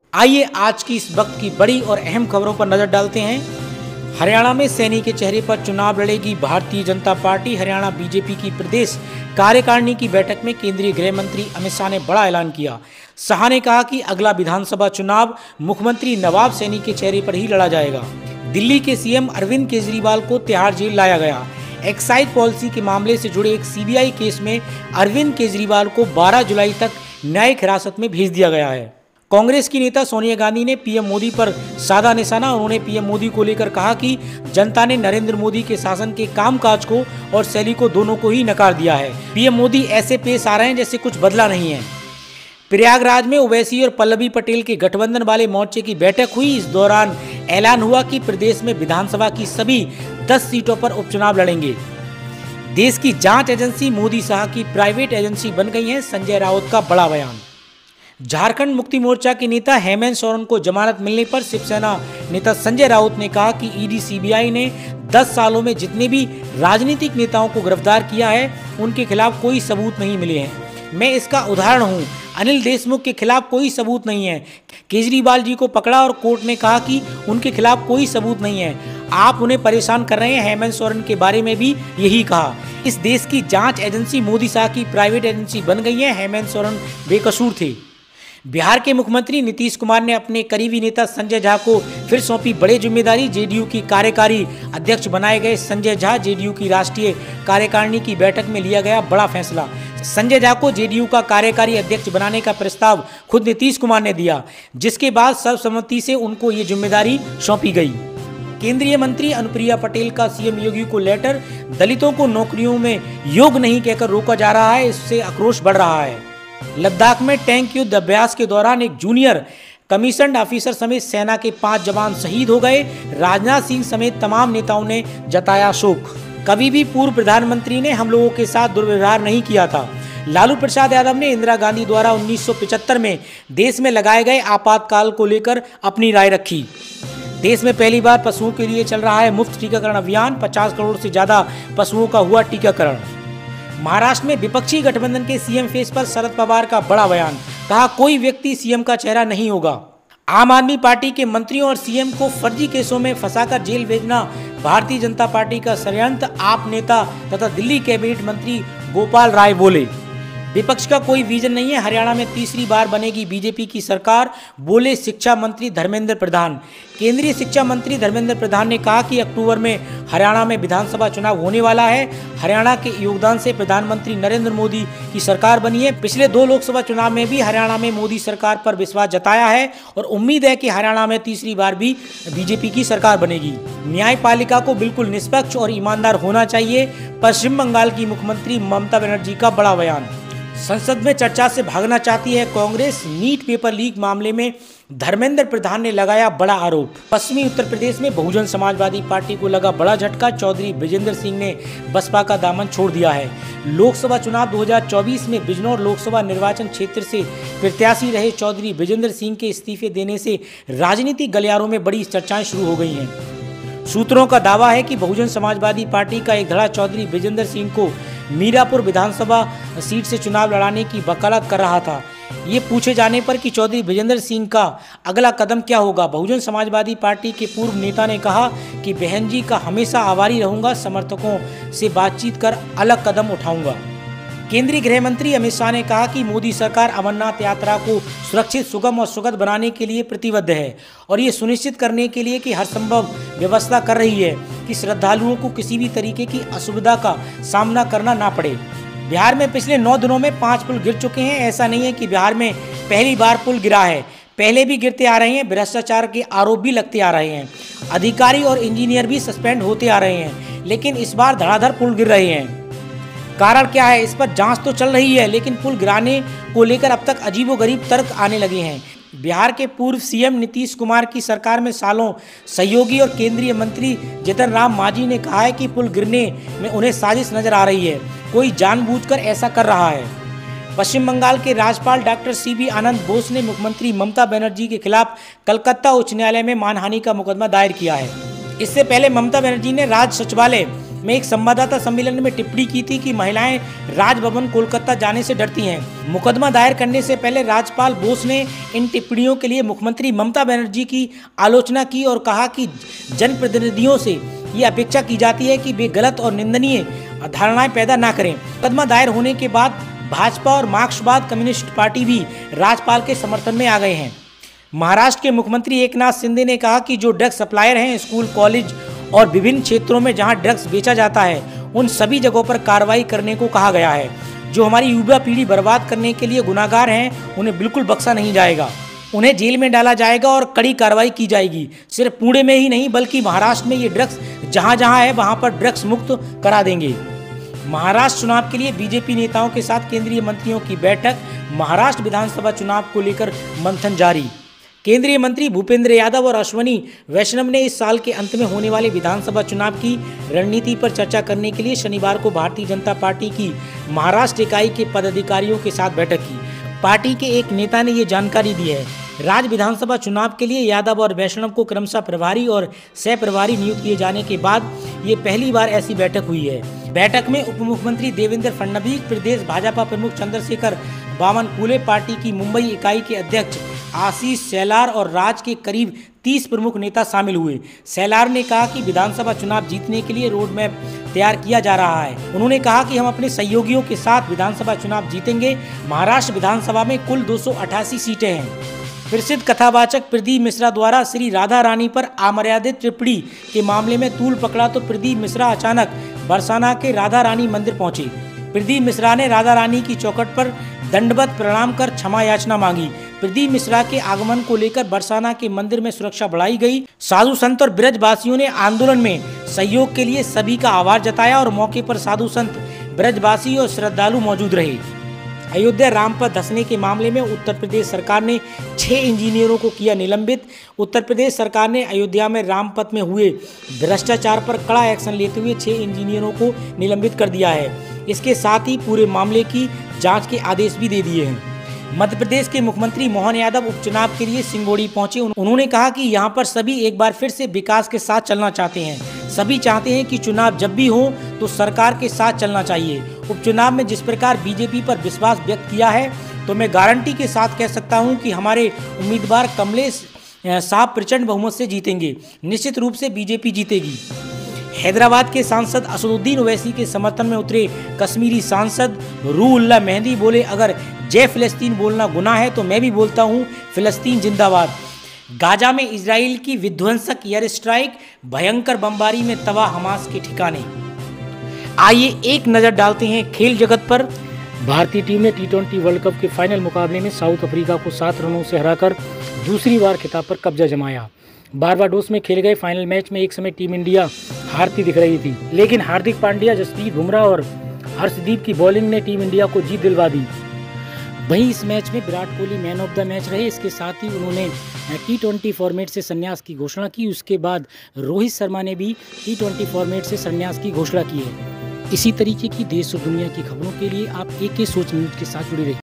आइए आज की इस वक्त की बड़ी और अहम खबरों पर नजर डालते हैं। हरियाणा में सैनी के चेहरे पर चुनाव लड़ेगी भारतीय जनता पार्टी। हरियाणा बीजेपी की प्रदेश कार्यकारिणी की बैठक में केंद्रीय गृह मंत्री अमित शाह ने बड़ा ऐलान किया। शाह ने कहा कि अगला विधानसभा चुनाव मुख्यमंत्री नवाब सैनी के चेहरे पर ही लड़ा जाएगा। दिल्ली के सीएम अरविंद केजरीवाल को तिहाड़ जेल लाया गया। एक्साइज पॉलिसी के मामले से जुड़े एक सीबीआई केस में अरविंद केजरीवाल को 12 जुलाई तक न्यायिक हिरासत में भेज दिया गया है। कांग्रेस की नेता सोनिया गांधी ने पीएम मोदी पर साधा निशाना। उन्होंने पीएम मोदी को लेकर कहा कि जनता ने नरेंद्र मोदी के शासन के कामकाज को और शैली को दोनों को ही नकार दिया है। पीएम मोदी ऐसे पेश आ रहे हैं जैसे कुछ बदला नहीं है। प्रयागराज में ओवैसी और पल्लवी पटेल के गठबंधन वाले मोर्चे की बैठक हुई। इस दौरान ऐलान हुआ कि प्रदेश में विधानसभा की सभी 10 सीटों पर उपचुनाव लड़ेंगे। देश की जांच एजेंसी मोदी शाह की प्राइवेट एजेंसी बन गई है। संजय राउत का बड़ा बयान। झारखंड मुक्ति मोर्चा के नेता हेमंत सोरेन को जमानत मिलने पर शिवसेना नेता संजय राउत ने कहा कि ईडी सीबीआई ने 10 सालों में जितने भी राजनीतिक नेताओं को गिरफ्तार किया है उनके खिलाफ कोई सबूत नहीं मिले हैं। मैं इसका उदाहरण हूं। अनिल देशमुख के खिलाफ कोई सबूत नहीं है। केजरीवाल जी को पकड़ा और कोर्ट ने कहा कि उनके खिलाफ कोई सबूत नहीं है। आप उन्हें परेशान कर रहे हैं। हेमंत सोरेन के बारे में भी यही कहा। इस देश की जांच एजेंसी मोदी शाह की प्राइवेट एजेंसी बन गई है। हेमंत सोरेन बेकसूर थे। बिहार के मुख्यमंत्री नीतीश कुमार ने अपने करीबी नेता संजय झा को फिर सौंपी बड़ी जिम्मेदारी। जेडीयू की कार्यकारी अध्यक्ष बनाए गए संजय झा। जेडीयू की राष्ट्रीय कार्यकारिणी की बैठक में लिया गया बड़ा फैसला। संजय झा को जेडीयू का कार्यकारी अध्यक्ष बनाने का प्रस्ताव खुद नीतीश कुमार ने दिया, जिसके बाद सर्वसम्मति से उनको ये जिम्मेदारी सौंपी गई। केंद्रीय मंत्री अनुप्रिया पटेल का सीएम योगी को लेटर। दलितों को नौकरियों में योग्य नहीं कहकर रोका जा रहा है, इससे आक्रोश बढ़ रहा है। लद्दाख में टैंक युद्ध अभ्यास के दौरान एक जूनियर कमीशन्ड ऑफिसर समेत सेना के 5 जवान शहीद हो गए। राजनाथ सिंह समेत तमाम नेताओं ने जताया शोक। कभी भी पूर्व प्रधानमंत्री ने हम लोगों के साथ दुर्व्यवहार नहीं किया था। लालू प्रसाद यादव ने इंदिरा गांधी द्वारा 1975 में देश में लगाए गए आपातकाल को लेकर अपनी राय रखी। देश में पहली बार पशुओं के लिए चल रहा है मुफ्त टीकाकरण अभियान। 50 करोड़ से ज्यादा पशुओं का हुआ टीकाकरण। महाराष्ट्र में विपक्षी गठबंधन के सीएम फेस पर शरद पवार का बड़ा बयान। कहा कोई व्यक्ति सीएम का चेहरा नहीं होगा। आम आदमी पार्टी के मंत्रियों और सीएम को फर्जी केसों में फंसाकर जेल भेजना भारतीय जनता पार्टी का षड्यंत्र। आप नेता तथा दिल्ली कैबिनेट मंत्री गोपाल राय बोले विपक्ष का कोई विजन नहीं है। हरियाणा में तीसरी बार बनेगी बीजेपी की सरकार, बोले शिक्षा मंत्री धर्मेंद्र प्रधान। केंद्रीय शिक्षा मंत्री धर्मेंद्र प्रधान ने कहा कि अक्टूबर में हरियाणा में विधानसभा चुनाव होने वाला है। हरियाणा के योगदान से प्रधानमंत्री नरेंद्र मोदी की सरकार बनी है। पिछले 2 लोकसभा चुनाव में भी हरियाणा में मोदी सरकार पर विश्वास जताया है और उम्मीद है कि हरियाणा में तीसरी बार भी बीजेपी की सरकार बनेगी। न्यायपालिका को बिल्कुल निष्पक्ष और ईमानदार होना चाहिए। पश्चिम बंगाल की मुख्यमंत्री ममता बनर्जी का बड़ा बयान। संसद में चर्चा से भागना चाहती है कांग्रेस। नीट पेपर लीक मामले में धर्मेंद्र प्रधान ने लगाया बड़ा आरोप। पश्चिमी उत्तर प्रदेश में बहुजन समाजवादी पार्टी को लगा बड़ा झटका। चौधरी विजेंद्र सिंह ने बसपा का दामन छोड़ दिया है। लोकसभा चुनाव 2024 में बिजनौर लोकसभा निर्वाचन क्षेत्र से प्रत्याशी रहे चौधरी विजेंद्र सिंह के इस्तीफे देने से राजनीतिक गलियारों में बड़ी चर्चाएं शुरू हो गई हैं। सूत्रों का दावा है कि बहुजन समाजवादी पार्टी का एक धड़ा चौधरी विजेंद्र सिंह को मीरापुर विधानसभा सीट से चुनाव लड़ाने की वकालत कर रहा था। ये पूछे जाने पर कि चौधरी विजेंद्र सिंह का अगला कदम क्या होगा, बहुजन समाजवादी पार्टी के पूर्व नेता ने कहा कि बहन जी का हमेशा आभारी रहूंगा, समर्थकों से बातचीत कर अलग कदम उठाऊंगा। केंद्रीय गृह मंत्री अमित शाह ने कहा कि मोदी सरकार अमरनाथ यात्रा को सुरक्षित, सुगम और सुगम बनाने के लिए प्रतिबद्ध है और ये सुनिश्चित करने के लिए कि हर संभव व्यवस्था कर रही है कि श्रद्धालुओं को किसी भी तरीके की असुविधा का सामना करना ना पड़े। बिहार में पिछले 9 दिनों में 5 पुल गिर चुके हैं। ऐसा नहीं है कि बिहार में पहली बार पुल गिरा है, पहले भी गिरते आ रहे हैं। भ्रष्टाचार के आरोप भी लगते आ रहे हैं। अधिकारी और इंजीनियर भी सस्पेंड होते आ रहे हैं, लेकिन इस बार धड़ाधड़ पुल गिर रहे हैं। कारण क्या है, इस पर जांच तो चल रही है, लेकिन पुल गिराने को लेकर अब तक अजीबोगरीब तर्क आने लगे हैं। बिहार के पूर्व सीएम नीतीश कुमार की सरकार में सालों सहयोगी और केंद्रीय मंत्री जीतन राम मांझी ने कहा है कि पुल गिरने में उन्हें साजिश नजर आ रही है, कोई जानबूझकर ऐसा कर रहा है। पश्चिम बंगाल के राज्यपाल डॉक्टर सीबी आनंद बोस ने मुख्यमंत्री ममता बनर्जी के खिलाफ कलकत्ता उच्च न्यायालय में मानहानि का मुकदमा दायर किया है। इससे पहले ममता बनर्जी ने राज्य सचिवालय में एक संवाददाता सम्मेलन में टिप्पणी की थी कि महिलाएं राजभवन कोलकाता जाने से डरती हैं। मुकदमा दायर करने से पहले राज्यपाल बोस ने इन टिप्पणियों के लिए मुख्यमंत्री ममता बनर्जी की आलोचना की और कहा कि जनप्रतिनिधियों से ये अपेक्षा की जाती है कि वे गलत और निंदनीय धारणाएं पैदा न करें। मुकदमा दायर होने के बाद भाजपा और मार्क्सवाद कम्युनिस्ट पार्टी भी राज्यपाल के समर्थन में आ गए हैं। महाराष्ट्र के मुख्यमंत्री एकनाथ शिंदे ने कहा कि जो ड्रग्स सप्लायर हैं, स्कूल, कॉलेज और विभिन्न क्षेत्रों में जहां ड्रग्स बेचा जाता है, उन सभी जगहों पर कार्रवाई करने को कहा गया है। जो हमारी युवा पीढ़ी बर्बाद करने के लिए गुनाहगार हैं, उन्हें बिल्कुल बख्शा नहीं जाएगा। उन्हें जेल में डाला जाएगा और कड़ी कार्रवाई की जाएगी। सिर्फ पुणे में ही नहीं बल्कि महाराष्ट्र में ये ड्रग्स जहां जहां है वहां पर ड्रग्स मुक्त करा देंगे। महाराष्ट्र चुनाव के लिए बीजेपी नेताओं के साथ केंद्रीय मंत्रियों की बैठक। महाराष्ट्र विधानसभा चुनाव को लेकर मंथन जारी। केंद्रीय मंत्री भूपेंद्र यादव और अश्वनी वैष्णव ने इस साल के अंत में होने वाले विधानसभा चुनाव की रणनीति पर चर्चा करने के लिए शनिवार को भारतीय जनता पार्टी की महाराष्ट्र इकाई के पदाधिकारियों के साथ बैठक की। पार्टी के एक नेता ने ये जानकारी दी है। राज्य विधानसभा चुनाव के लिए यादव और वैष्णव को क्रमशः प्रभारी और सह प्रभारी नियुक्त किए जाने के बाद ये पहली बार ऐसी बैठक हुई है। बैठक में उप मुख्यमंत्री देवेंद्र फडणवीस, प्रदेश भाजपा प्रमुख चंद्रशेखर बावनकुले, पार्टी की मुंबई इकाई के अध्यक्ष आशीष शेलार और राज्य के करीब 30 प्रमुख नेता शामिल हुए। शेलार ने कहा कि विधानसभा चुनाव जीतने के लिए रोड मैप तैयार किया जा रहा है। उन्होंने कहा कि हम अपने सहयोगियों के साथ विधानसभा चुनाव जीतेंगे। महाराष्ट्र विधानसभा में कुल 288 सीटें हैं। प्रसिद्ध कथावाचक प्रदीप मिश्रा द्वारा श्री राधा रानी पर अमर्यादित टिप्पणी के मामले में तूल पकड़ा तो प्रदीप मिश्रा अचानक बरसाना के राधा रानी मंदिर पहुंचे। प्रदीप मिश्रा ने राधा रानी की चौखट पर दंडवत प्रणाम कर क्षमा याचना मांगी। प्रदीप मिश्रा के आगमन को लेकर बरसाना के मंदिर में सुरक्षा बढ़ाई गई। साधु संत और ब्रजवासियों ने आंदोलन में सहयोग के लिए सभी का आभार जताया और मौके पर साधु संत, ब्रजवासी और श्रद्धालु मौजूद रहे। अयोध्या राम पथ धंसने के मामले में उत्तर प्रदेश सरकार ने 6 इंजीनियरों को किया निलंबित। उत्तर प्रदेश सरकार ने अयोध्या में राम पथ में हुए भ्रष्टाचार पर कड़ा एक्शन लेते हुए 6 इंजीनियरों को निलंबित कर दिया है। इसके साथ ही पूरे मामले की जांच के आदेश भी दे दिए हैं। मध्य प्रदेश के मुख्यमंत्री मोहन यादव उपचुनाव के लिए सिंगोड़ी पहुंचे। उन्होंने कहा कि यहां पर सभी एक बार फिर से विकास के साथ चलना चाहते हैं। सभी चाहते हैं कि चुनाव जब भी हो तो सरकार के साथ चलना चाहिए। उपचुनाव में जिस प्रकार बीजेपी पर विश्वास व्यक्त किया है, तो मैं गारंटी के साथ कह सकता हूं कि हमारे उम्मीदवार कमलेश साहब प्रचंड बहुमत से जीतेंगे। निश्चित रूप से बीजेपी जीतेगी। हैदराबाद के सांसद असदुद्दीन ओवैसी के समर्थन में उतरे कश्मीरी सांसद रूहुल्लाह मेहंदी बोले, अगर जय फिलिस्तीन बोलना गुनाह है तो मैं भी बोलता हूं फिलिस्तीन जिंदाबाद। गाजा में इजराइल की विध्वंसक एयर स्ट्राइक, भयंकर बमबारी में तबाह हमास के ठिकाने। आइए एक नजर डालते हैं खेल जगत पर। भारतीय टीम ने T20 वर्ल्ड कप के फाइनल मुकाबले में साउथ अफ्रीका को 7 रनों से हराकर दूसरी बार खिताब पर कब्जा जमाया। बारबाडोस में खेले गए फाइनल मैच में एक समय टीम इंडिया हारती दिख रही थी, लेकिन हार्दिक पांड्या, जसप्रीत बुमराह और हर्षदीप की बॉलिंग ने टीम इंडिया को जीत दिलवा दी। वहीं इस मैच में Virat Kohli man of the match रहे। इसके साथ ही उन्होंने T20 फॉर्मेट से संन्यास की घोषणा की। उसके बाद रोहित शर्मा ने भी T20 फॉर्मेट से संन्यास की घोषणा की है। इसी तरीके की देश और दुनिया की खबरों के लिए आप AK सोच न्यूज के साथ जुड़े रहिए।